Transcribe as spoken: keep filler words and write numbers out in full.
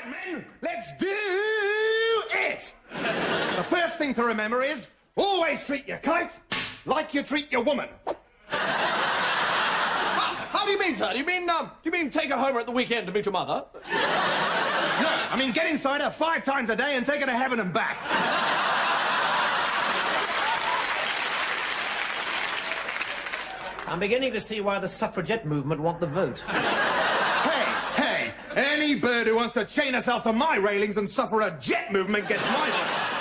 men, let's do it! The first thing to remember is, always treat your kite like you treat your woman. How, how do you mean, sir? Do you mean, um, do you mean take her home at the weekend to meet your mother? No, I mean get inside her five times a day and take her to heaven and back. I'm beginning to see why the suffragette movement want the vote. Hey, hey, any bird who wants to chain herself to my railings and suffer a jet movement gets my vote.